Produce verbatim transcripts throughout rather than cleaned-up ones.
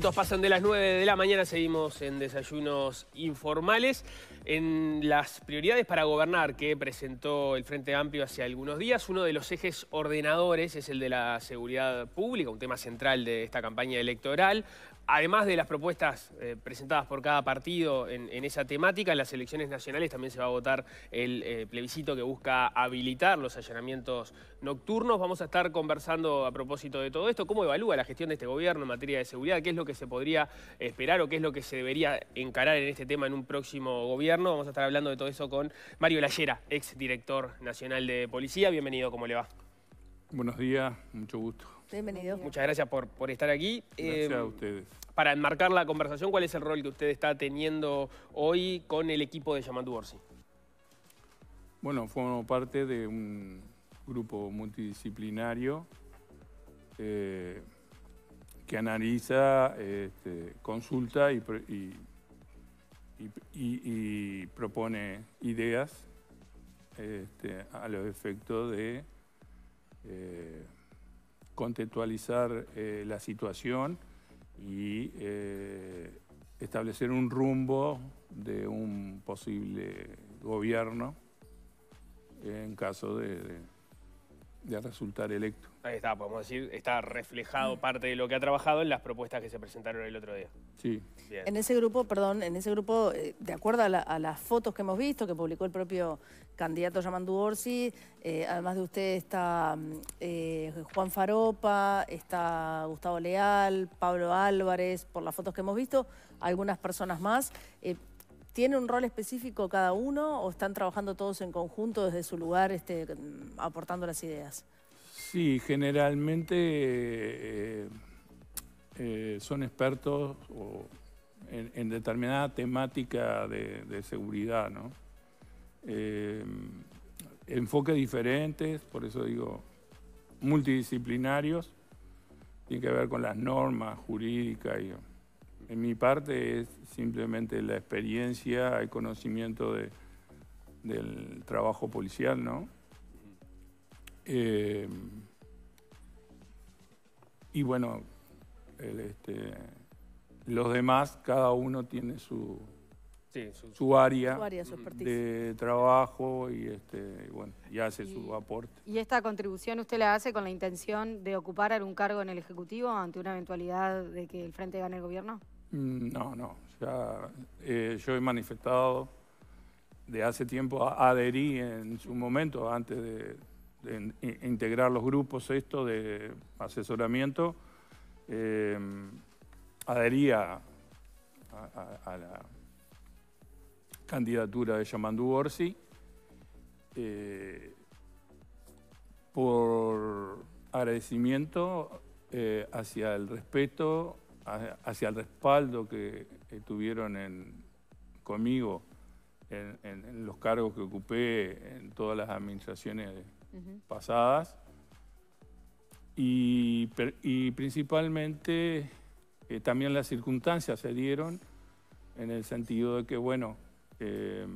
minutos pasan de las nueve de la mañana, seguimos en Desayunos Informales. En las prioridades para gobernar que presentó el Frente Amplio hace algunos días, uno de los ejes ordenadores es el de la seguridad pública, un tema central de esta campaña electoral. Además de las propuestas eh, presentadas por cada partido en, en esa temática, en las elecciones nacionales también se va a votar el eh, plebiscito que busca habilitar los allanamientos nocturnos. Vamos a estar conversando a propósito de todo esto. ¿Cómo evalúa la gestión de este gobierno en materia de seguridad? ¿Qué es lo que se podría esperar o qué es lo que se debería encarar en este tema en un próximo gobierno? Vamos a estar hablando de todo eso con Mario Lallera, ex director nacional de policía. Bienvenido, ¿cómo le va? Buenos días, mucho gusto. Bienvenido. Muchas gracias por, por estar aquí. Gracias eh, a ustedes. Para enmarcar la conversación, ¿cuál es el rol que usted está teniendo hoy con el equipo de Yamandu Orsi? Bueno, formo parte de un grupo multidisciplinario eh, que analiza, este, consulta y, y, y, y, y propone ideas este, a los efectos de eh, contextualizar eh, la situación y eh, establecer un rumbo de un posible gobierno en caso de, de, de resultar electo. Ahí está, podemos decir, está reflejado parte de lo que ha trabajado en las propuestas que se presentaron el otro día. Sí. Bien. En ese grupo, perdón, en ese grupo, eh, de acuerdo a, la, a las fotos que hemos visto, que publicó el propio candidato Yamandu Orsi, eh, además de usted está eh, Juan Faropa, está Gustavo Leal, Pablo Álvarez, por las fotos que hemos visto, algunas personas más. Eh, ¿Tiene un rol específico cada uno o están trabajando todos en conjunto desde su lugar este, aportando las ideas? Sí, generalmente eh, eh, son expertos o en, en determinada temática de, de seguridad, ¿no? Eh, enfoques diferentes, por eso digo multidisciplinarios, tiene que ver con las normas jurídicas. Y, en mi parte es simplemente la experiencia, el conocimiento de, del trabajo policial, ¿no? Eh, y bueno, el, este, los demás, cada uno tiene su, sí, su, su área, su área su de trabajo y, este, bueno, y hace y, su aporte. ¿Y esta contribución usted la hace con la intención de ocupar algún cargo en el Ejecutivo ante una eventualidad de que el Frente gane el gobierno? No, no. Ya, eh, yo he manifestado de hace tiempo, adherí en su momento, antes de... de integrar los grupos esto de asesoramiento, eh, adhería a, a, a la candidatura de Yamandu Orsi eh, por agradecimiento eh, hacia el respeto, a, hacia el respaldo que, que tuvieron en, conmigo en, en, en los cargos que ocupé en todas las administraciones de, Uh-huh. pasadas y, y principalmente eh, también las circunstancias se dieron en el sentido de que, bueno, eh,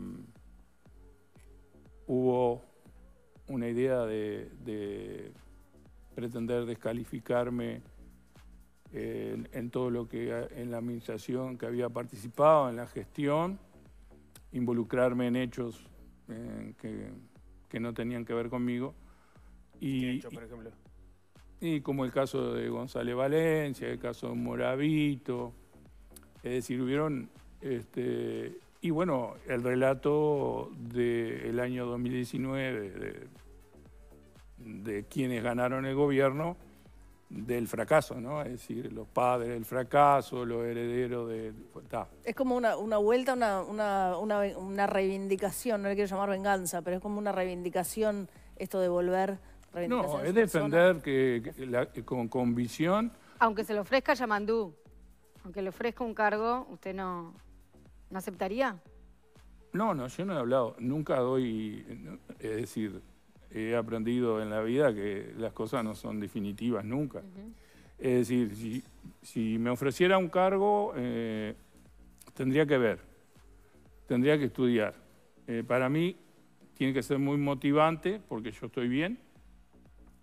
hubo una idea de, de pretender descalificarme eh, en, en todo lo que en la administración que había participado, en la gestión, involucrarme en hechos eh, que que no tenían que ver conmigo. Y, ¿Qué hecho, por ejemplo? Y, y como el caso de González Valencia, el caso de Moravito, es decir, hubieron, este, y bueno, el relato del año dos mil diecinueve de, de quienes ganaron el gobierno, del fracaso, ¿no? Es decir, los padres del fracaso, los herederos de... Ta. Es como una, una vuelta, una, una, una, una reivindicación, no le quiero llamar venganza, pero es como una reivindicación, esto de volver... No, es defender que, que la, que con, con visión... Aunque se le ofrezca a Yamandu, aunque le ofrezca un cargo, ¿usted no, no aceptaría? No, no, yo no he hablado, nunca doy... Es decir... He aprendido en la vida que las cosas no son definitivas nunca. Uh-huh. Es decir, si, si me ofreciera un cargo, eh, tendría que ver, tendría que estudiar. Eh, para mí tiene que ser muy motivante, porque yo estoy bien,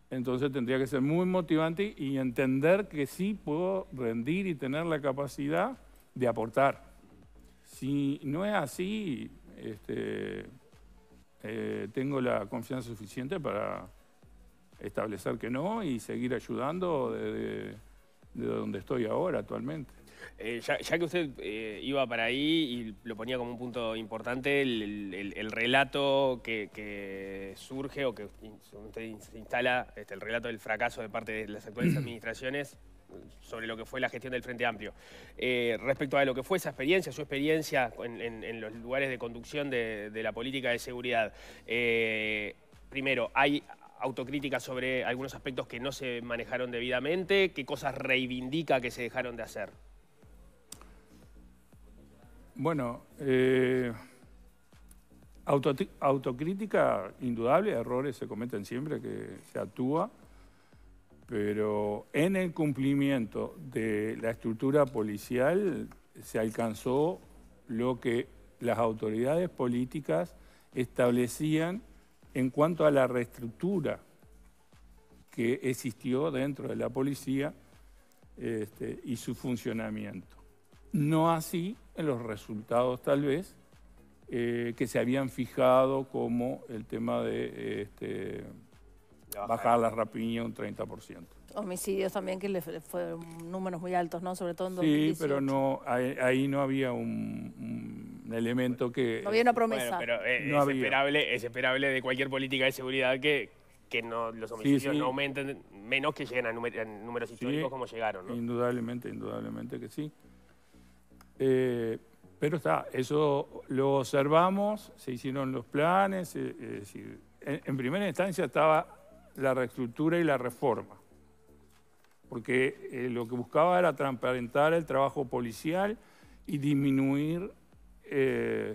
Entonces tendría que ser muy motivante y entender que sí puedo rendir y tener la capacidad de aportar. Si no es así, este, eh, tengo la confianza suficiente para establecer que no y seguir ayudando desde de donde estoy ahora actualmente. Eh, ya, ya que usted eh, iba para ahí y lo ponía como un punto importante, el, el, el relato que, que surge o que usted se instala, este, el relato del fracaso de parte de las actuales administraciones sobre lo que fue la gestión del Frente Amplio. Eh, respecto a lo que fue esa experiencia, su experiencia en, en, en los lugares de conducción de, de la política de seguridad, eh, primero, ¿hay autocrítica sobre algunos aspectos que no se manejaron debidamente? ¿Qué cosas reivindica que se dejaron de hacer? Bueno, eh, auto, autocrítica indudable, errores se cometen siempre que se actúa, pero en el cumplimiento de la estructura policial se alcanzó lo que las autoridades políticas establecían en cuanto a la reestructura que existió dentro de la policía este, y su funcionamiento. No así en los resultados, tal vez, eh, que se habían fijado como el tema de este, bajar la rapiña un treinta por ciento. Homicidios también, que le fueron números muy altos, ¿no? Sobre todo en dos mil dieciocho. Sí, pero no, ahí, ahí no había un, un elemento que... No había una promesa. Bueno, pero eh, no es, había. esperable, es esperable de cualquier política de seguridad que, que no, los homicidios sí, sí. no aumenten, menos que lleguen a, número, a números históricos sí, como llegaron, ¿no? Indudablemente, indudablemente que sí. Eh, pero está, eso lo observamos, se hicieron los planes, eh, es decir, en, en primera instancia estaba la reestructura y la reforma, porque eh, lo que buscaba era transparentar el trabajo policial y disminuir eh,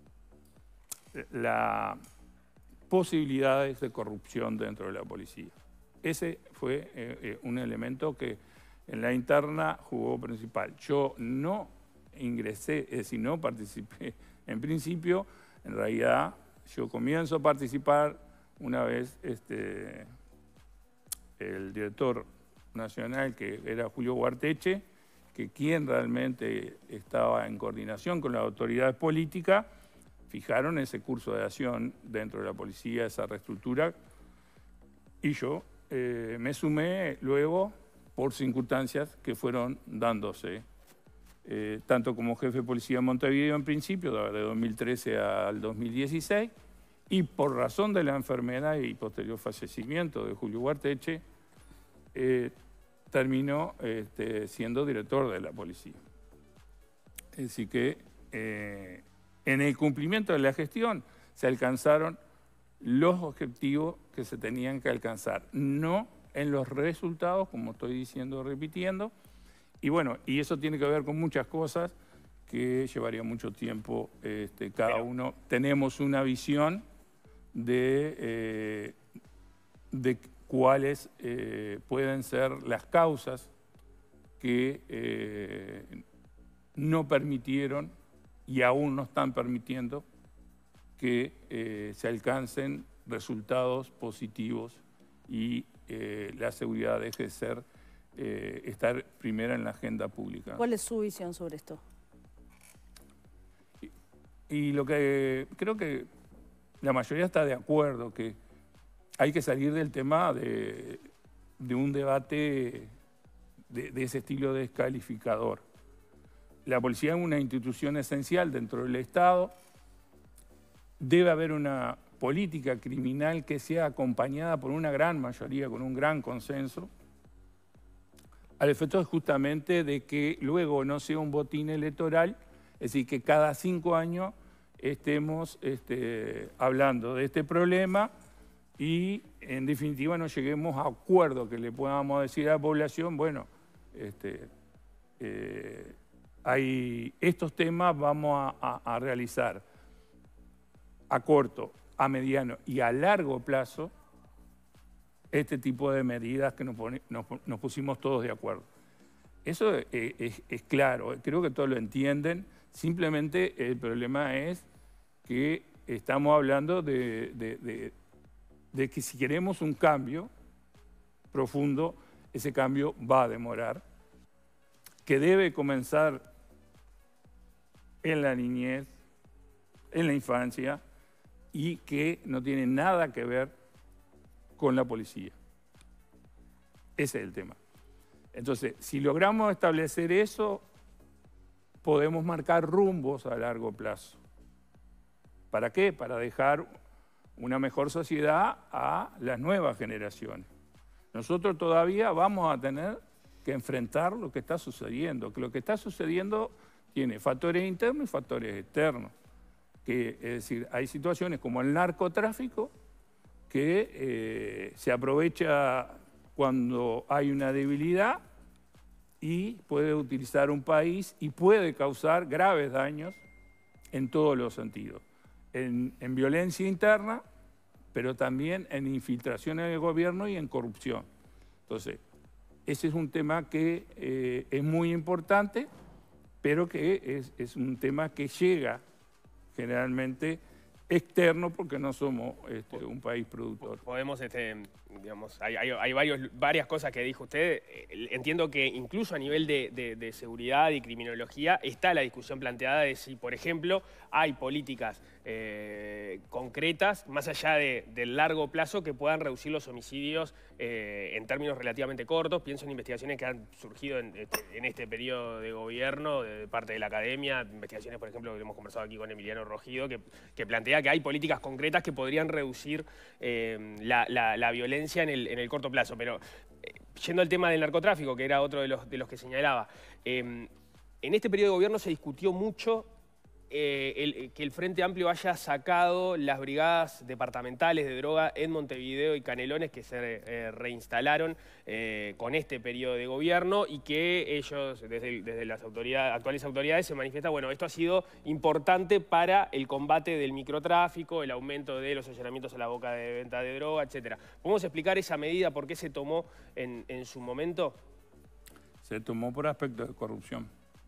las posibilidades de corrupción dentro de la policía. Ese fue eh, eh, un elemento que en la interna jugó principal. Yo no ingresé, es decir, no participé. En principio, en realidad, yo comienzo a participar una vez este, el director nacional, que era Julio Guarteche, que quien realmente estaba en coordinación con las autoridades políticas, fijaron ese curso de acción dentro de la policía, esa reestructura, y yo eh, me sumé luego por circunstancias que fueron dándose. Eh, tanto como jefe de policía de Montevideo en principio, de dos mil trece al dos mil dieciséis, y por razón de la enfermedad y posterior fallecimiento de Julio Guarteche, eh, terminó este, siendo director de la policía. Es decir que eh, en el cumplimiento de la gestión se alcanzaron los objetivos que se tenían que alcanzar, no en los resultados, como estoy diciendo, repitiendo. Y bueno, y eso tiene que ver con muchas cosas que llevaría mucho tiempo. Este, cada Pero, uno tenemos una visión de, eh, de cuáles eh, pueden ser las causas que eh, no permitieron y aún no están permitiendo que eh, se alcancen resultados positivos y eh, la seguridad deje de ser Eh, estar primera en la agenda pública. ¿Cuál es su visión sobre esto? Y, y lo que creo que la mayoría está de acuerdo, que hay que salir del tema de, de un debate de, de ese estilo descalificador. La policía es una institución esencial dentro del Estado. Debe haber una política criminal que sea acompañada por una gran mayoría, con un gran consenso, al efecto justamente de que luego no sea un botín electoral, es decir, que cada cinco años estemos este, hablando de este problema y en definitiva no lleguemos a acuerdos que le podamos decir a la población, bueno, este, eh, hay estos temas vamos a, a, a realizar a corto, a mediano y a largo plazo este tipo de medidas que nos, pone, nos, nos pusimos todos de acuerdo. Eso es, es, es claro, creo que todos lo entienden, simplemente el problema es que estamos hablando de, de, de, de que si queremos un cambio, profundo, ese cambio va a demorar, que debe comenzar en la niñez, en la infancia, y que no tiene nada que ver con la policía. Ese es el tema. Entonces, si logramos establecer eso, podemos marcar rumbos a largo plazo. ¿Para qué? Para dejar una mejor sociedad a las nuevas generaciones. Nosotros todavía vamos a tener que enfrentar lo que está sucediendo, que lo que está sucediendo tiene factores internos y factores externos. Que, es decir, hay situaciones como el narcotráfico que eh, se aprovecha cuando hay una debilidad y puede utilizar un país y puede causar graves daños en todos los sentidos. En, en violencia interna, pero también en infiltración en el gobierno y en corrupción. Entonces, ese es un tema que eh, es muy importante, pero que es, es un tema que llega generalmente externo porque no somos este, un país productor. Podemos, este, digamos, hay, hay, hay varios, varias cosas que dijo usted. Entiendo que incluso a nivel de, de, de seguridad y criminología está la discusión planteada de si, por ejemplo, hay políticas eh, concretas, más allá de, del largo plazo, que puedan reducir los homicidios eh, en términos relativamente cortos. Pienso en investigaciones que han surgido en, en este periodo de gobierno de parte de la academia, investigaciones, por ejemplo, que hemos conversado aquí con Emiliano Rogido, que, que plantea que hay políticas concretas que podrían reducir eh, la, la, la violencia en el, en el corto plazo. Pero eh, yendo al tema del narcotráfico, que era otro de los, de los que señalaba, eh, en este periodo de gobierno se discutió mucho eh, el, que el Frente Amplio haya sacado las brigadas departamentales de droga en Montevideo y Canelones, que se eh, reinstalaron eh, con este periodo de gobierno, y que ellos, desde, desde las autoridades, actuales autoridades, se manifiesta, bueno, esto ha sido importante para el combate del microtráfico, el aumento de los allanamientos a la boca de venta de droga, etcétera. ¿Podemos explicar esa medida, por qué se tomó en, en su momento? Se tomó por aspectos de corrupción.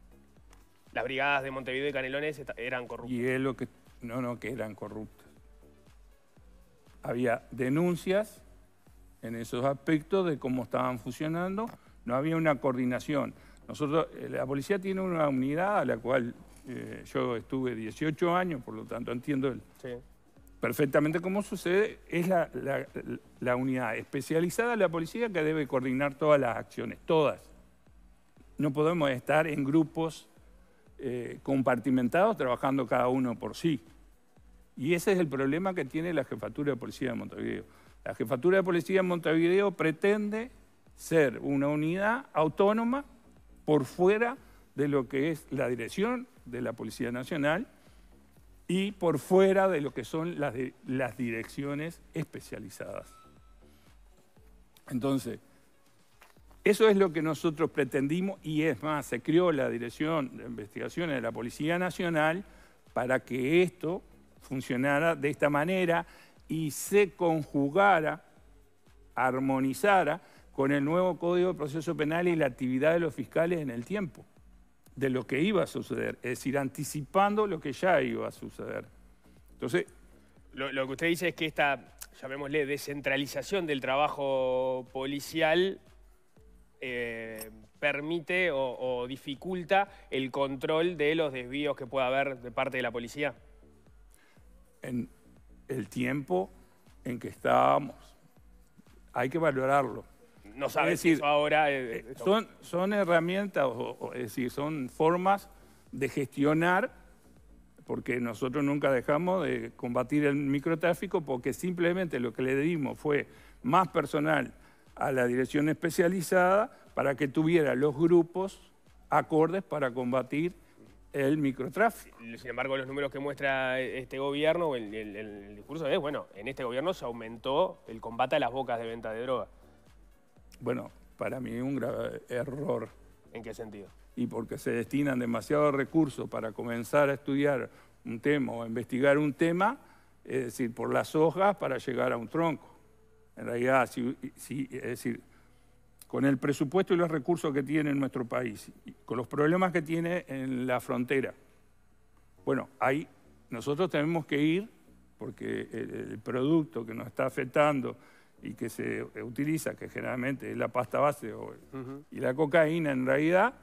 Las brigadas de Montevideo y Canelones eran corruptas. Y es lo que... No, no, que eran corruptas. Había denuncias en esos aspectos de cómo estaban funcionando, no había una coordinación. Nosotros, la policía tiene una unidad a la cual eh, yo estuve dieciocho años, por lo tanto entiendo el, sí. perfectamente cómo sucede. Es la, la, la unidad especializada de la policía que debe coordinar todas las acciones, todas. No podemos estar en grupos eh, compartimentados trabajando cada uno por sí. Y ese es el problema que tiene la Jefatura de Policía de Montevideo. La Jefatura de Policía de Montevideo pretende ser una unidad autónoma por fuera de lo que es la dirección de la Policía Nacional y por fuera de lo que son las, de, las direcciones especializadas. Entonces, eso es lo que nosotros pretendimos, y es más, se creó la Dirección de Investigaciones de la Policía Nacional para que esto funcionara de esta manera y se conjugara, armonizara con el nuevo Código de Proceso Penal y la actividad de los fiscales en el tiempo, de lo que iba a suceder, es decir, anticipando lo que ya iba a suceder. Entonces, lo, lo que usted dice es que esta, llamémosle, descentralización del trabajo policial eh, permite o, o dificulta el control de los desvíos que pueda haber de parte de la policía. En el tiempo en que estábamos, hay que valorarlo. No sabes si eso ahora... Eh, eh, son, son herramientas, o, o, es decir, son formas de gestionar, porque nosotros nunca dejamos de combatir el microtráfico, porque simplemente lo que le dimos fue más personal a la dirección especializada para que tuviera los grupos acordes para combatir el microtráfico. Sin embargo, los números que muestra este gobierno, el, el, el discurso es, bueno, en este gobierno se aumentó el combate a las bocas de venta de droga. Bueno, para mí es un grave error. ¿En qué sentido? Y porque se destinan demasiados recursos para comenzar a estudiar un tema o a investigar un tema, es decir, por las hojas para llegar a un tronco. En realidad, si, si, es decir, con el presupuesto y los recursos que tiene nuestro país, con los problemas que tiene en la frontera, bueno, ahí nosotros tenemos que ir, porque el, el producto que nos está afectando y que se utiliza, que generalmente es la pasta base o, uh-huh. y la cocaína en realidad,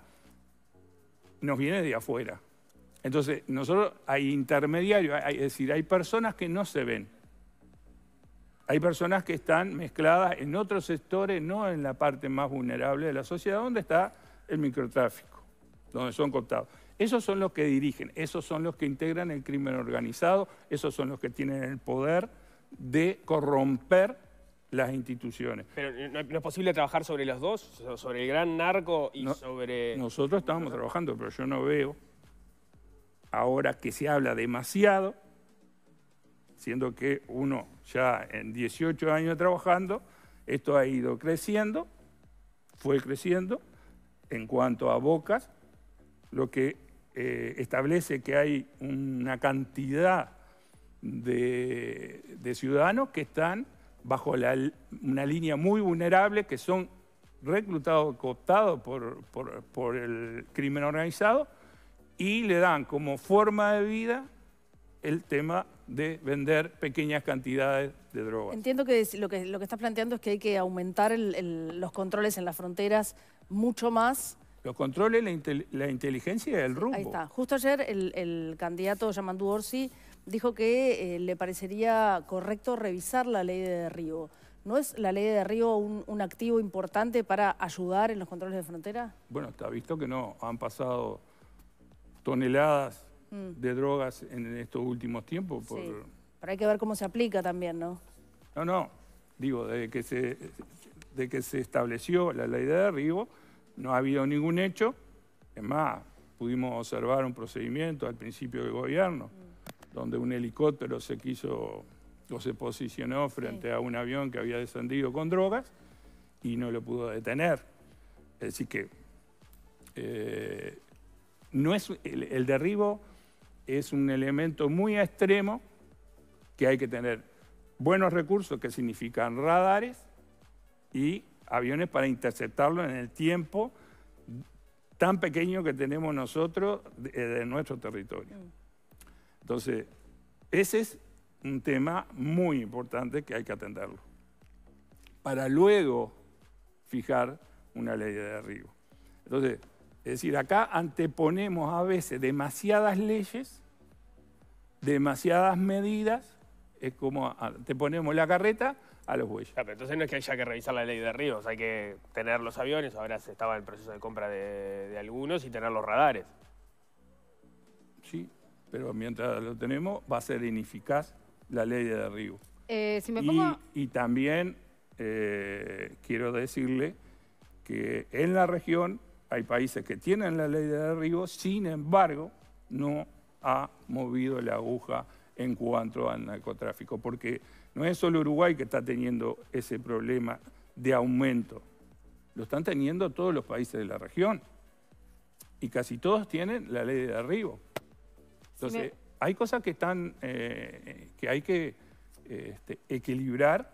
nos viene de afuera. Entonces, nosotros hay intermediarios, hay, es decir, hay personas que no se ven. Hay personas que están mezcladas en otros sectores, no en la parte más vulnerable de la sociedad, donde está el microtráfico, donde son cooptados. Esos son los que dirigen, esos son los que integran el crimen organizado, esos son los que tienen el poder de corromper las instituciones. Pero ¿no, no es posible trabajar sobre los dos? ¿Sobre el gran narco y no, sobre...? Nosotros estamos trabajando, pero yo no veo, ahora que se habla demasiado, siendo que uno ya en dieciocho años trabajando, esto ha ido creciendo, fue creciendo en cuanto a bocas, lo que eh, establece que hay una cantidad de, de ciudadanos que están bajo la, una línea muy vulnerable, que son reclutados, cooptados por, por, por el crimen organizado y le dan como forma de vida el tema de vender pequeñas cantidades de drogas. Entiendo que lo que, lo que estás planteando es que hay que aumentar el, el, los controles en las fronteras mucho más. Los controles, la, intel, la inteligencia y el rumbo. Ahí está. Justo ayer el, el candidato Yamandu Orsi dijo que eh, le parecería correcto revisar la ley de derribo. ¿No es la ley de derribo un, un activo importante para ayudar en los controles de frontera? Bueno, está visto que no. Han pasado toneladas mm. de drogas en estos últimos tiempos. Por... Sí, pero hay que ver cómo se aplica también, ¿no? No, no. Digo, desde que se, de que se estableció la ley de derribo, no ha habido ningún hecho. Es más, pudimos observar un procedimiento al principio del gobierno, mm. donde un helicóptero se quiso o se posicionó frente sí. a un avión que había descendido con drogas y no lo pudo detener. Es decir que eh, no es, el, el derribo es un elemento muy extremo que hay que tener buenos recursos, que significan radares y aviones para interceptarlo en el tiempo tan pequeño que tenemos nosotros de, de nuestro territorio. Entonces, ese es un tema muy importante que hay que atenderlo, para luego fijar una ley de derribo. Entonces, es decir, acá anteponemos a veces demasiadas leyes, demasiadas medidas, es como anteponemos la carreta a los bueyes. Claro, entonces no es que haya que revisar la ley de derribos, hay que tener los aviones, ahora se estaba en el proceso de compra de, de algunos, y tener los radares. Sí, pero mientras lo tenemos va a ser ineficaz la ley de derribo. Eh, si me pongo... y, y también eh, quiero decirle que en la región hay países que tienen la ley de derribo, sin embargo, no ha movido la aguja en cuanto al narcotráfico, porque no es solo Uruguay que está teniendo ese problema de aumento, lo están teniendo todos los países de la región, y casi todos tienen la ley de derribo. Entonces, sí me... hay cosas que, están, eh, que hay que eh, este, equilibrar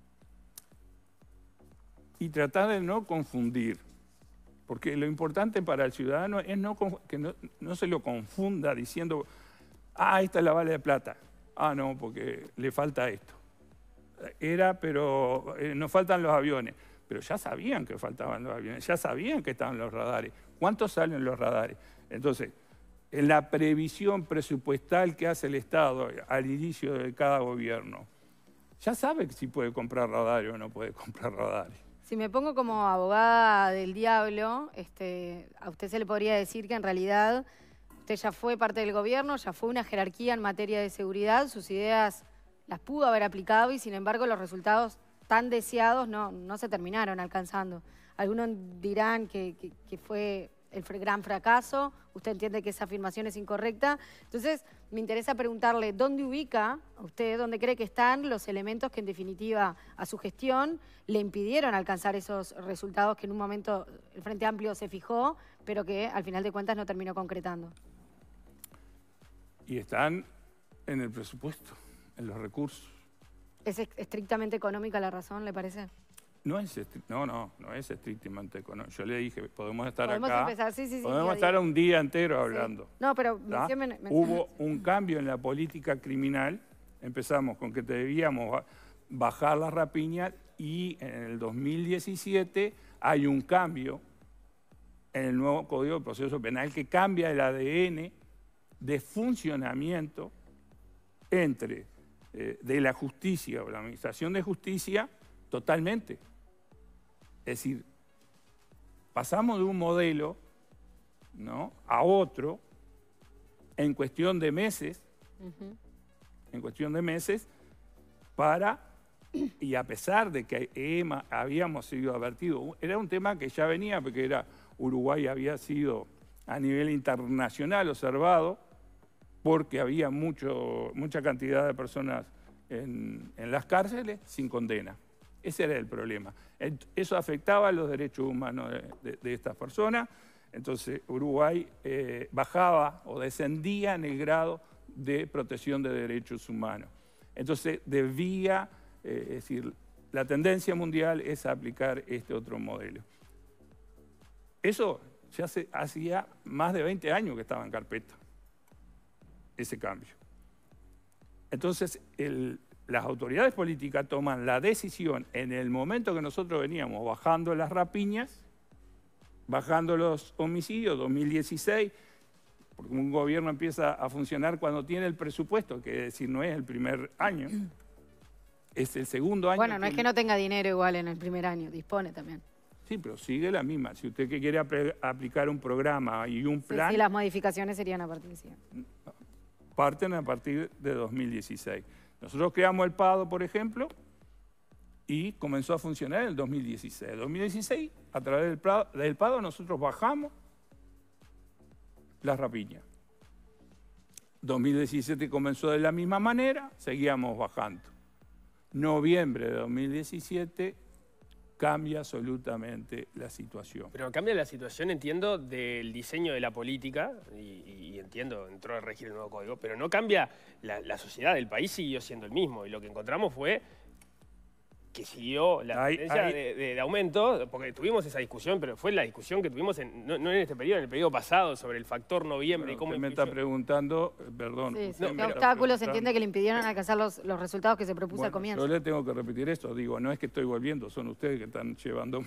y tratar de no confundir. Porque lo importante para el ciudadano es no, que no, no se lo confunda diciendo, ah, esta es la bala de plata. Ah, no, porque le falta esto. Era, pero eh, nos faltan los aviones. Pero ya sabían que faltaban los aviones, ya sabían que estaban los radares. ¿Cuántos salen los radares? Entonces, en la previsión presupuestal que hace el Estado al inicio de cada gobierno, ya sabe si puede comprar radares o no puede comprar radares. Si me pongo como abogada del diablo, este, a usted se le podría decir que en realidad usted ya fue parte del gobierno, ya fue una jerarquía en materia de seguridad, sus ideas las pudo haber aplicado y sin embargo los resultados tan deseados no, no se terminaron alcanzando. Algunos dirán que, que, que fue el gran fracaso, usted entiende que esa afirmación es incorrecta. Entonces, me interesa preguntarle, ¿dónde ubica usted, dónde cree que están los elementos que en definitiva a su gestión le impidieron alcanzar esos resultados que en un momento el Frente Amplio se fijó, pero que al final de cuentas no terminó concretando? Y están en el presupuesto, en los recursos. ¿Es estrictamente económica la razón, le parece? No es, no, no, no es estrictamente económico. Yo le dije, podemos estar podemos acá, empezar, sí, sí, sí, podemos día estar día. un día entero hablando. Sí. No, pero menciónme, Hubo un cambio en la política criminal. Empezamos con que debíamos bajar las rapiñas y en el dos mil diecisiete hay un cambio en el nuevo Código de Proceso Penal que cambia el A D N de funcionamiento entre eh, de la justicia o la administración de justicia totalmente. Es decir, pasamos de un modelo, ¿no?, a otro en cuestión de meses, uh-huh. en cuestión de meses, para, y a pesar de que E M A habíamos sido advertidos, era un tema que ya venía, porque era Uruguay había sido a nivel internacional observado, porque había mucho, mucha cantidad de personas en, en las cárceles sin condena. Ese era el problema. Eso afectaba a los derechos humanos de, de, de estas personas. Entonces Uruguay eh, bajaba o descendía en el grado de protección de derechos humanos. Entonces debía, eh, es decir, la tendencia mundial es aplicar este otro modelo. Eso ya se, hacía más de veinte años que estaba en carpeta, ese cambio. Entonces el, las autoridades políticas toman la decisión en el momento que nosotros veníamos bajando las rapiñas, bajando los homicidios, dos mil dieciséis, porque un gobierno empieza a funcionar cuando tiene el presupuesto, que es decir, no es el primer año, es el segundo año. Bueno, no que es que no tenga dinero igual en el primer año, dispone también. Sí, pero sigue la misma. Si usted que quiere aplicar un programa y un plan... Sí, sí, las modificaciones serían a partir de sí. Parten a partir de dos mil dieciséis. Nosotros creamos el PADO, por ejemplo, y comenzó a funcionar en el dos mil dieciséis. En dos mil dieciséis, a través del PADO, del PADO nosotros bajamos las rapiñas. dos mil diecisiete comenzó de la misma manera, seguíamos bajando. Noviembre de dos mil diecisiete cambia absolutamente la situación. Pero cambia la situación, entiendo, del diseño de la política, y, y entiendo, entró a regir el nuevo código, pero no cambia, la, la sociedad del país siguió siendo el mismo, y lo que encontramos fue que siguió la hay, tendencia hay... De, de, de aumento, porque tuvimos esa discusión, pero fue la discusión que tuvimos, en, no, no en este periodo, en el periodo pasado, sobre el factor noviembre Bueno, y cómo usted me influyó. está preguntando, perdón. Sí, sí. No, ¿Qué obstáculos entiende que le impidieron alcanzar los, los resultados que se propuso bueno, al comienzo? Yo le tengo que repetir esto, digo, no es que estoy volviendo, son ustedes que están llevándome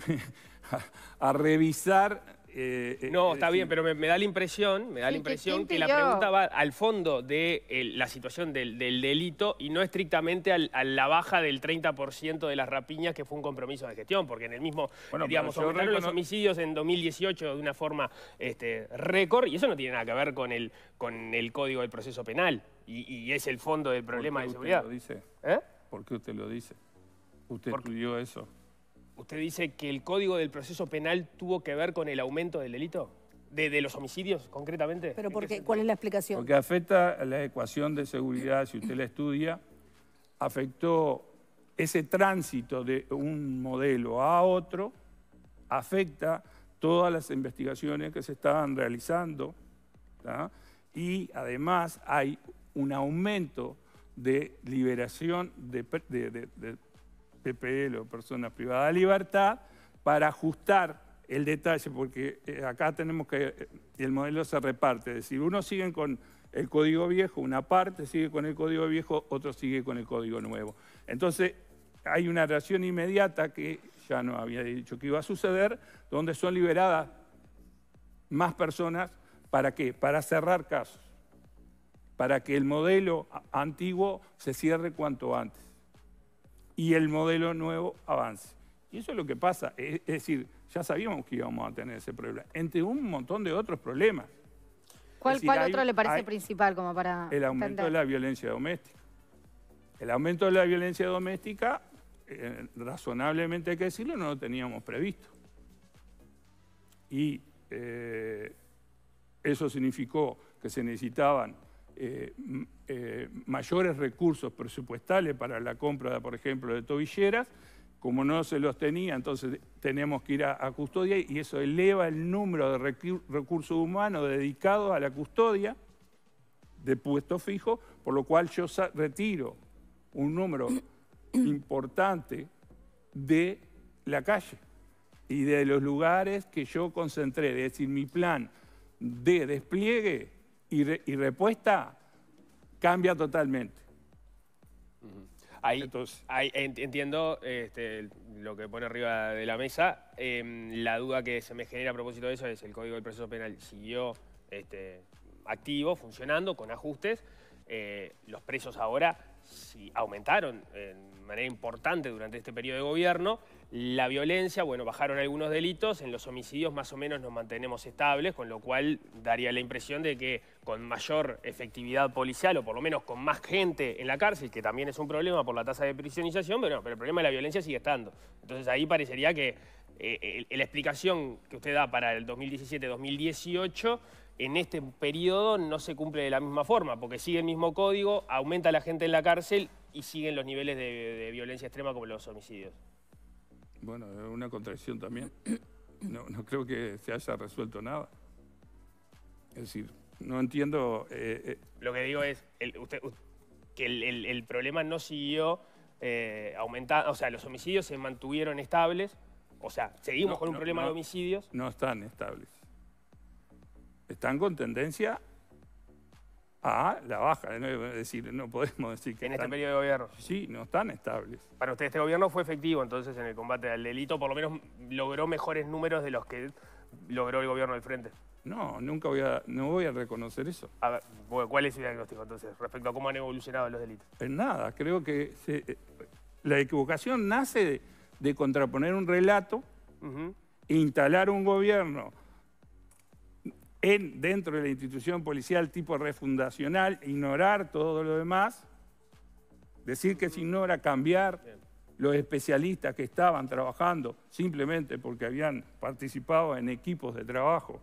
a, a revisar... Eh, No, eh, está decir, bien, pero me, me da la impresión, me da Sí, la impresión ¿quién que la pidió? pregunta va al fondo de el, la situación del, del delito y no estrictamente al, a la baja del treinta por ciento de las rapiñas, que fue un compromiso de gestión, porque en el mismo, bueno, digamos, pero yo aumentaron los recono- homicidios en dos mil dieciocho de una forma este, récord, y eso no tiene nada que ver con el, con el Código del Proceso Penal, y, y es el fondo del problema ¿por de qué seguridad. usted lo dice? ¿Eh? ¿Por qué usted lo dice? ¿Usted Porque- estudió eso? ¿Usted dice que el Código del Proceso Penal tuvo que ver con el aumento del delito? ¿De, de los homicidios, concretamente? Pero ¿En ¿por qué qué? sentido? ¿Cuál es la explicación? Porque afecta a la ecuación de seguridad, si usted la estudia, afectó ese tránsito de un modelo a otro, afecta todas las investigaciones que se estaban realizando, ¿tá? Y además hay un aumento de liberación de, de, de, de P P L o personas privadas de libertad para ajustar el detalle, porque eh, acá tenemos que, eh, el modelo se reparte, es decir, unos siguen con el código viejo, una parte sigue con el código viejo, otro sigue con el código nuevo. Entonces, hay una reacción inmediata que ya no había dicho que iba a suceder, donde son liberadas más personas, ¿para qué? Para cerrar casos, para que el modelo antiguo se cierre cuanto antes y el modelo nuevo avance. Y eso es lo que pasa, es, es decir, ya sabíamos que íbamos a tener ese problema, entre un montón de otros problemas. ¿Cuál, Es decir, cuál hay- otro le parece hay principal como para el aumento entender? de la violencia doméstica. El aumento de la violencia doméstica, eh, razonablemente hay que decirlo, no lo teníamos previsto. Y eh, eso significó que se necesitaban eh, m- eh, mayores recursos presupuestales para la compra, por ejemplo, de tobilleras. Como no se los tenía, entonces tenemos que ir a, a custodia y eso eleva el número de recu- recursos humanos dedicados a la custodia de puesto fijo, por lo cual yo sa- retiro un número importante de la calle y de los lugares que yo concentré. Es decir, mi plan de despliegue y, re- y respuesta cambia totalmente. Ahí, Entonces, ahí entiendo este, lo que pone arriba de la mesa. Eh, la duda que se me genera a propósito de eso es el Código del Proceso Penal siguió este, activo, funcionando, con ajustes. Eh, los presos ahora sí aumentaron en manera importante durante este periodo de gobierno. La violencia, bueno, bajaron algunos delitos. En los homicidios más o menos nos mantenemos estables, con lo cual daría la impresión de que con mayor efectividad policial, o por lo menos con más gente en la cárcel, que también es un problema por la tasa de prisionización, pero, no, pero el problema de la violencia sigue estando. Entonces ahí parecería que eh, la explicación que usted da para el dos mil diecisiete dos mil dieciocho... en este periodo no se cumple de la misma forma, porque sigue el mismo código, aumenta la gente en la cárcel y siguen los niveles de, de violencia extrema como los homicidios. Bueno, es una contradicción también. No, no creo que se haya resuelto nada. Es decir, no entiendo... Eh, eh. Lo que digo es el, usted, que el, el, el problema no siguió eh, aumentando, o sea, los homicidios se mantuvieron estables, o sea, seguimos No, con un no, problema no, de homicidios. No están estables. Están con tendencia a la baja. Es decir, no podemos decir que En están, este periodo de gobierno. Sí, no están estables. Para usted este gobierno fue efectivo entonces en el combate al delito, por lo menos logró mejores números de los que logró el gobierno del Frente. No, nunca voy a, no voy a reconocer eso. A ver, ¿cuál es su diagnóstico entonces respecto a cómo han evolucionado los delitos? En nada, creo que se, la equivocación nace de, de contraponer un relato, uh-huh. e instalar un gobierno En, dentro de la institución policial tipo refundacional, ignorar todo lo demás, decir que se ignora, cambiar Bien. los especialistas que estaban trabajando simplemente porque habían participado en equipos de trabajo.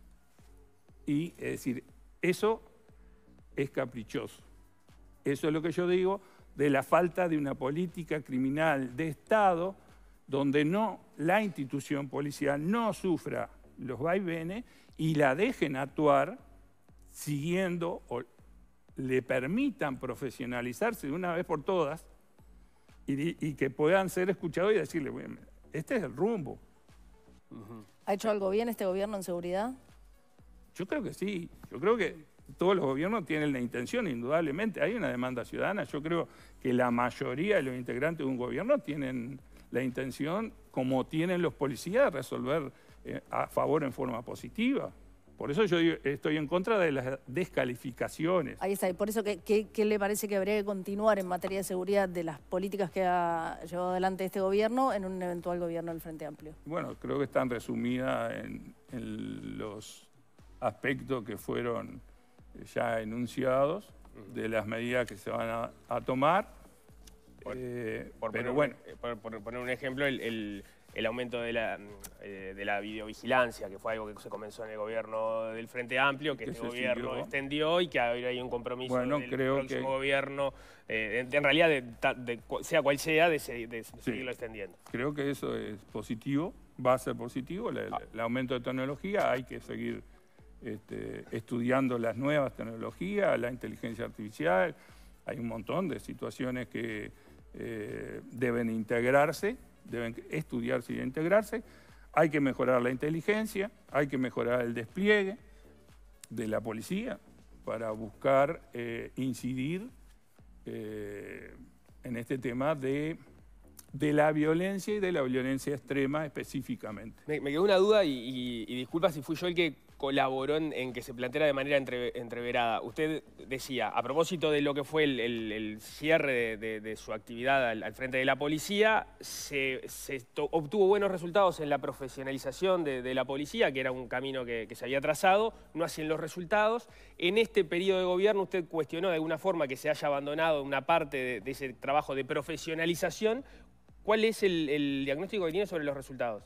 Y es decir, eso es caprichoso. Eso es lo que yo digo de la falta de una política criminal de Estado donde no la institución policial no sufra los vaivenes y la dejen actuar siguiendo o le permitan profesionalizarse de una vez por todas y, y que puedan ser escuchados y decirle, bueno, este es el rumbo. Uh-huh. ¿Ha hecho algo bien este gobierno en seguridad? Yo creo que sí. Yo creo que todos los gobiernos tienen la intención, indudablemente. Hay una demanda ciudadana. Yo creo que la mayoría de los integrantes de un gobierno tienen la intención, como tienen los policías, de resolver a favor en forma positiva. Por eso yo estoy en contra de las descalificaciones. Ahí está. ¿Y por eso qué, qué, qué le parece que habría que continuar en materia de seguridad de las políticas que ha llevado adelante este gobierno en un eventual gobierno del Frente Amplio? Bueno, creo que están resumidas en, en los aspectos que fueron ya enunciados de las medidas que se van a, a tomar. Por, eh, por pero poner, bueno. Por, por poner un ejemplo, el... el... el aumento de la, eh, de la videovigilancia, que fue algo que se comenzó en el gobierno del Frente Amplio, que, que este gobierno siguió. extendió y que ahora hay un compromiso bueno, del creo próximo que... gobierno, eh, en, en realidad, de, de, sea cual sea, de, de, de sí. seguirlo extendiendo. Creo que eso es positivo, va a ser positivo, el, ah. el aumento de tecnología, hay que seguir este, estudiando las nuevas tecnologías, la inteligencia artificial, hay un montón de situaciones que eh, deben integrarse, deben estudiarse y integrarse. Hay que mejorar la inteligencia, hay que mejorar el despliegue de la policía para buscar eh, incidir eh, en este tema de, de la violencia y de la violencia extrema específicamente. Me, me quedó una duda y, y, y disculpa si fui yo el que colaboró en, en que se planteara de manera entre, entreverada. Usted decía, a propósito de lo que fue el, el, el cierre de, de, de su actividad al, al frente de la policía, se, se obtuvo buenos resultados en la profesionalización de, de la policía, que era un camino que, que se había trazado, no hacían los resultados. En este periodo de gobierno usted cuestionó de alguna forma que se haya abandonado una parte de, de ese trabajo de profesionalización. ¿Cuál es el, el diagnóstico que tiene sobre los resultados?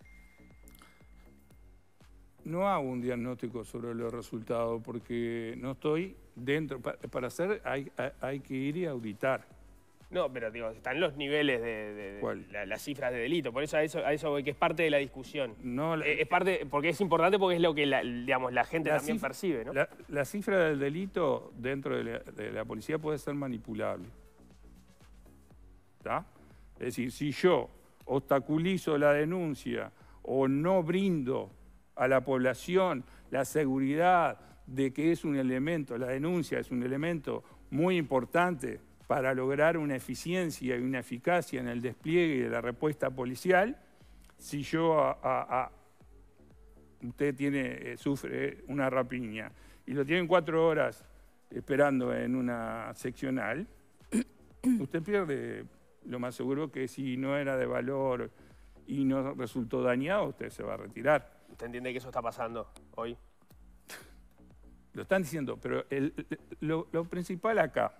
No hago un diagnóstico sobre los resultados porque no estoy dentro. Para, para hacer hay, hay que ir y auditar. No, pero digo, están los niveles de, de, de la, las cifras de delito. Por eso a eso, a eso voy, que es parte de la discusión. No, la, es parte, porque es importante porque es lo que la, digamos, la gente la también cifra, percibe, ¿no? La, la cifra del delito dentro de la, de la policía puede ser manipulable. ¿Está? Es decir, si yo obstaculizo la denuncia o no brindo a la población la seguridad de que es un elemento, la denuncia es un elemento muy importante para lograr una eficiencia y una eficacia en el despliegue de la respuesta policial, si yo a, a, a usted tiene, eh, sufre una rapiña y lo tienen cuatro horas esperando en una seccional, usted pierde lo más seguro que si no era de valor y no resultó dañado, usted se va a retirar. ¿Usted entiende que eso está pasando hoy? Lo están diciendo, pero el, lo, lo principal acá,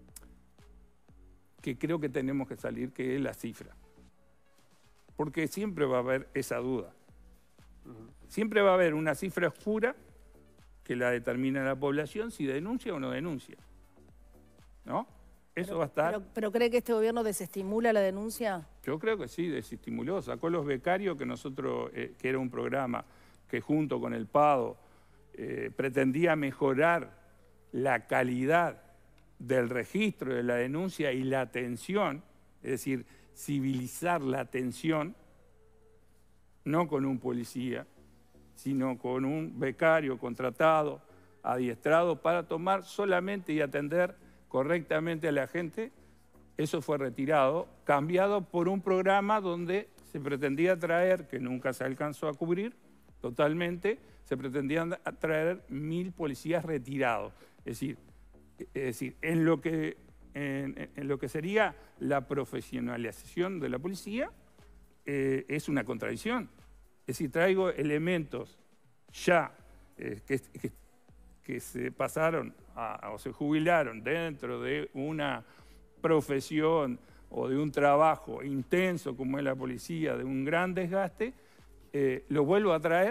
que creo que tenemos que salir, que es la cifra. Porque siempre va a haber esa duda. Uh-huh. Siempre va a haber una cifra oscura que la determina la población si denuncia o no denuncia. ¿No? Eso pero, va a estar... Pero, pero ¿cree que este gobierno desestimula la denuncia? Yo creo que sí, desestimuló. Sacó los becarios, que nosotros, eh, que era un programa que junto con el PADO eh, pretendía mejorar la calidad del registro de la denuncia y la atención, es decir, civilizar la atención, no con un policía, sino con un becario contratado, adiestrado, para tomar solamente y atender correctamente a la gente. Eso fue retirado, cambiado por un programa donde se pretendía traer, que nunca se alcanzó a cubrir totalmente, se pretendían traer mil policías retirados. Es decir, es decir en, lo que, en, en lo que sería la profesionalización de la policía, eh, es una contradicción. Es decir, traigo elementos ya eh, que, que, que se pasaron a, o se jubilaron dentro de una profesión o de un trabajo intenso como es la policía, de un gran desgaste, eh, lo vuelvo a traer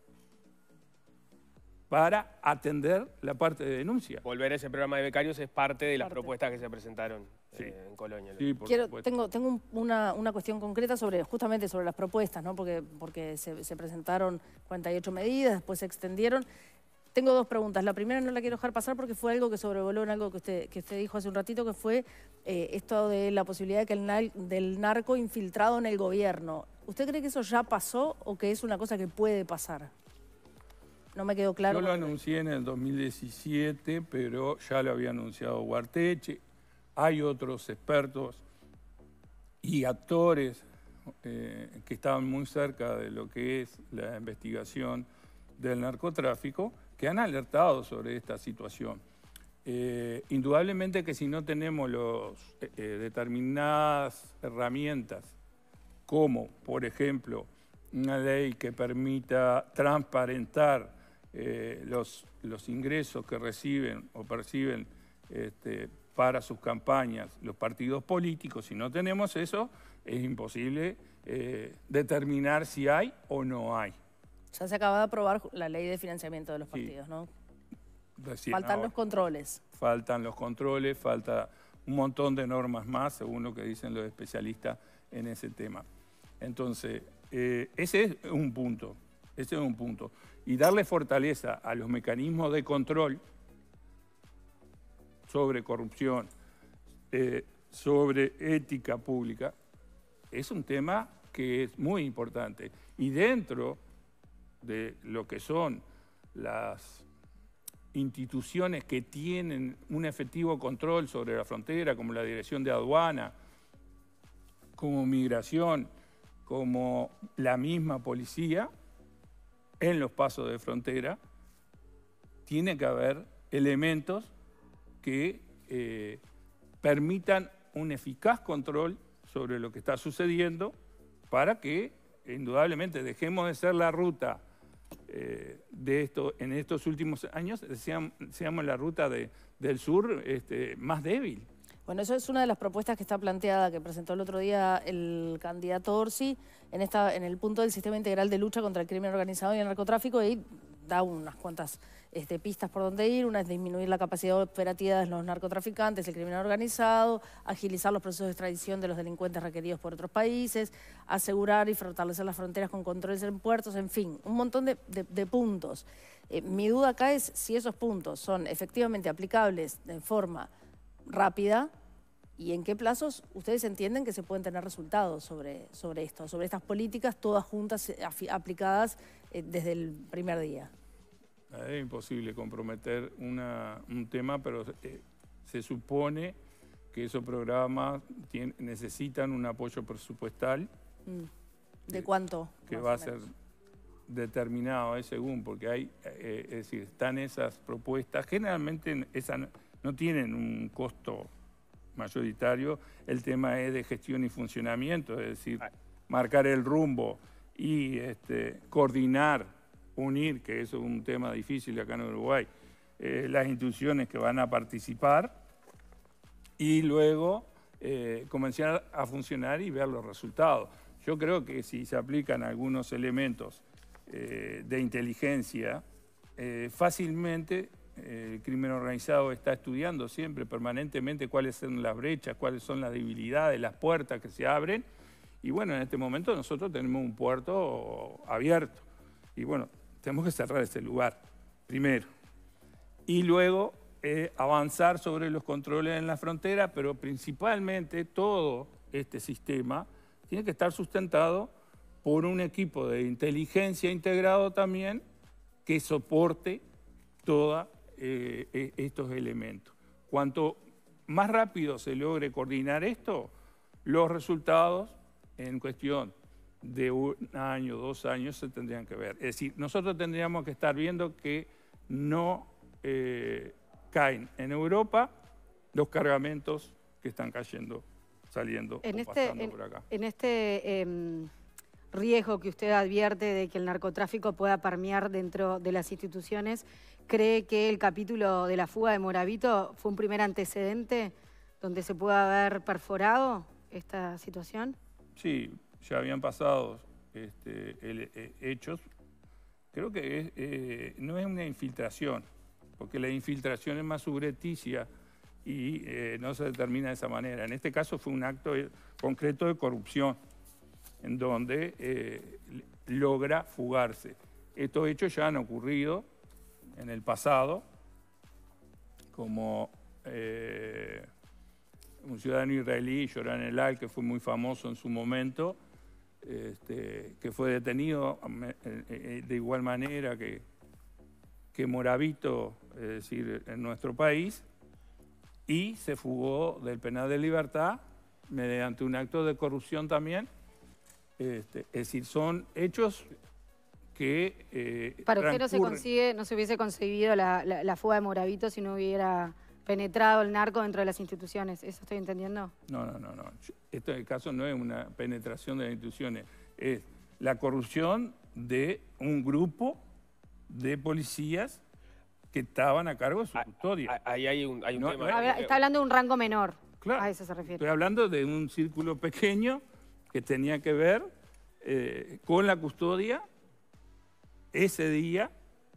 para atender la parte de denuncia. Volver a ese programa de becarios es parte de las Parte. propuestas que se presentaron Sí. eh, en Colonia. Sí, por Quiero, supuesto. tengo tengo un- una, una cuestión concreta sobre justamente sobre las propuestas, ¿no? Porque, porque se, se presentaron cuarenta y ocho medidas, después se extendieron. Tengo dos preguntas. La primera no la quiero dejar pasar porque fue algo que sobrevoló en algo que usted, que usted dijo hace un ratito, que fue eh, esto de la posibilidad de que el nar- del narco infiltrado en el gobierno. ¿Usted cree que eso ya pasó o que es una cosa que puede pasar? No me quedó claro. Yo lo anuncié en el dos mil diecisiete, pero ya lo había anunciado Guarteche. Hay otros expertos y actores eh, que estaban muy cerca de lo que es la investigación del narcotráfico, que han alertado sobre esta situación. Eh, indudablemente que si no tenemos los, eh, eh, determinadas herramientas, como por ejemplo una ley que permita transparentar eh, los, los ingresos que reciben o perciben este, para sus campañas los partidos políticos, si no tenemos eso, es imposible eh, determinar si hay o no hay. Ya se acaba de aprobar la ley de financiamiento de los Sí. partidos, ¿no? Recién Faltan ahora. los controles. Faltan los controles, falta un montón de normas más, según lo que dicen los especialistas en ese tema. Entonces, eh, ese es un punto, ese es un punto. Y darle fortaleza a los mecanismos de control sobre corrupción, eh, sobre ética pública, es un tema que es muy importante. Y dentro de lo que son las instituciones que tienen un efectivo control sobre la frontera, como la Dirección de Aduana, como Migración, como la misma policía, en los pasos de frontera, tiene que haber elementos que eh, permitan un eficaz control sobre lo que está sucediendo para que, indudablemente, dejemos de ser la ruta eh, de esto, en estos últimos años, seamos, seamos la ruta de, del sur este, más débil. Bueno, eso es una de las propuestas que está planteada, que presentó el otro día el candidato Orsi, en, esta, en el punto del sistema integral de lucha contra el crimen organizado y el narcotráfico, y da unas cuantas este, pistas por dónde ir. Una es disminuir la capacidad operativa de los narcotraficantes, el crimen organizado, agilizar los procesos de extradición de los delincuentes requeridos por otros países, asegurar y fortalecer las fronteras con controles en puertos, en fin, un montón de, de, de puntos. Eh, mi duda acá es si esos puntos son efectivamente aplicables de forma rápida y en qué plazos ustedes entienden que se pueden tener resultados sobre, sobre esto, sobre estas políticas todas juntas aplicadas eh, desde el primer día. Es imposible comprometer una, un tema, pero eh, se supone que esos programas tienen, necesitan un apoyo presupuestal. ¿De cuánto? Que va a ser determinado, es según, porque hay, eh, es decir, están esas propuestas, generalmente esas no, no tienen un costo mayoritario, el tema es de gestión y funcionamiento, es decir, marcar el rumbo y este, coordinar, unir, que eso es un tema difícil acá en Uruguay, eh, las instituciones que van a participar y luego eh, comenzar a funcionar y ver los resultados. Yo creo que si se aplican algunos elementos eh, de inteligencia, eh, fácilmente eh, el crimen organizado está estudiando siempre, permanentemente, cuáles son las brechas, cuáles son las debilidades, las puertas que se abren. Y bueno, en este momento nosotros tenemos un puerto abierto. Y bueno, tenemos que cerrar ese lugar, primero. Y luego eh, avanzar sobre los controles en la frontera, pero principalmente todo este sistema tiene que estar sustentado por un equipo de inteligencia integrado también que soporte todos eh, estos elementos. Cuanto más rápido se logre coordinar esto, los resultados en cuestión de un año, dos años se tendrían que ver. Es decir, nosotros tendríamos que estar viendo que no eh, caen en Europa los cargamentos que están cayendo, saliendo en o este, pasando en, por acá. En este eh, riesgo que usted advierte de que el narcotráfico pueda permear dentro de las instituciones, ¿cree que el capítulo de la fuga de Moravito fue un primer antecedente donde se puede haber perforado esta situación? Sí, ya habían pasado este, el, eh, hechos. Creo que es, eh, no es una infiltración, porque la infiltración es más subrepticia y eh, no se determina de esa manera. En este caso fue un acto concreto de corrupción, en donde eh, logra fugarse. Estos hechos ya han ocurrido en el pasado, como eh, un ciudadano israelí, Yoran Elal, que fue muy famoso en su momento, este, que fue detenido de igual manera que, que Moravito, es decir, en nuestro país, y se fugó del penal de libertad mediante un acto de corrupción también. Este, es decir, son hechos que eh, Para usted no se consigue, no se hubiese conseguido la, la, la fuga de Moravito si no hubiera penetrado el narco dentro de las instituciones. ¿Eso estoy entendiendo? No, no, no, no. Este caso no es una penetración de las instituciones, es la corrupción de un grupo de policías que estaban a cargo de su custodia. Ahí hay un, hay un no, tema. No, está hablando de un rango menor. Claro, a eso se refiere. Estoy hablando de un círculo pequeño que tenía que ver eh, con la custodia ese día.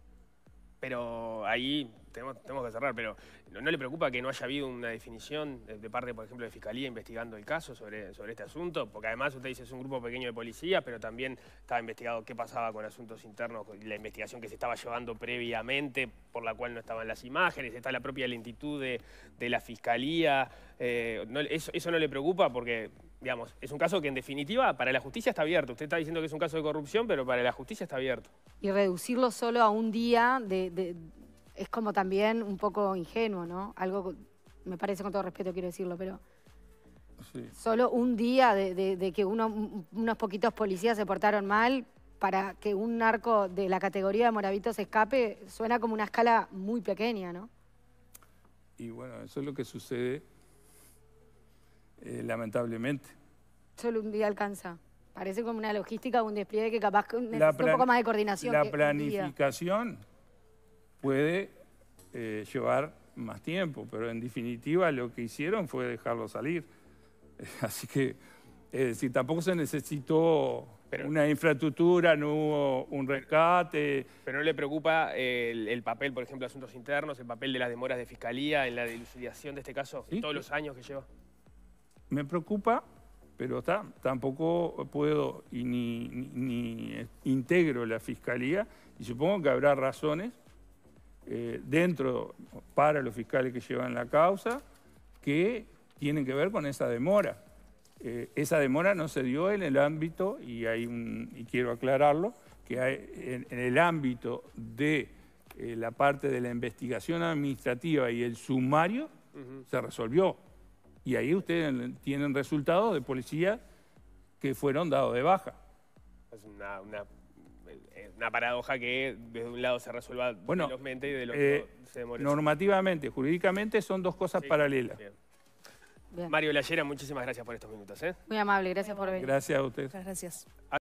Pero ahí tenemos, tenemos que cerrar, pero ¿no, ¿no le preocupa que no haya habido una definición de, de parte, por ejemplo, de Fiscalía investigando el caso sobre, sobre este asunto? Porque además usted dice es un grupo pequeño de policías, pero también estaba investigado qué pasaba con asuntos internos, la investigación que se estaba llevando previamente, por la cual no estaban las imágenes, está la propia lentitud de, de la Fiscalía. Eh, no, eso, ¿Eso no le preocupa? Porque, digamos, es un caso que en definitiva para la justicia está abierto. Usted está diciendo que es un caso de corrupción, pero para la justicia está abierto. Y reducirlo solo a un día de... de es como también un poco ingenuo, ¿no? Algo, me parece, con todo respeto quiero decirlo, pero sí. Solo un día de, de, de que uno, unos poquitos policías se portaron mal para que un narco de la categoría de Moravito se escape, suena como una escala muy pequeña, ¿no? Y bueno, eso es lo que sucede, eh, lamentablemente. Solo un día alcanza. Parece como una logística, un despliegue que capaz que necesita plan, un poco más de coordinación. La que planificación puede eh, llevar más tiempo, pero en definitiva lo que hicieron fue dejarlo salir. Así que, es decir, tampoco se necesitó pero, una infraestructura, no hubo un rescate. ¿Pero no le preocupa el, el papel, por ejemplo, de asuntos internos, el papel de las demoras de Fiscalía en la dilucidación de este caso, ¿Sí? todos los años que lleva? Me preocupa, pero está, tampoco puedo y ni, ni, ni integro la Fiscalía, y supongo que habrá razones eh, dentro, para los fiscales que llevan la causa, que tienen que ver con esa demora. Eh, esa demora no se dio en el ámbito, y, hay un, y quiero aclararlo, que hay, en, en el ámbito de eh, la parte de la investigación administrativa y el sumario, uh-huh. se resolvió. Y ahí ustedes tienen resultados de policía que fueron dados de baja. Es una, una, una paradoja que desde un lado se resuelva bueno, velozmente y del otro eh, se demore. Normativamente, jurídicamente son dos cosas Sí, paralelas. Bien. Bien. Mario Lallera, muchísimas gracias por estos minutos. ¿eh? Muy amable, gracias por venir. Gracias a ustedes. Muchas gracias.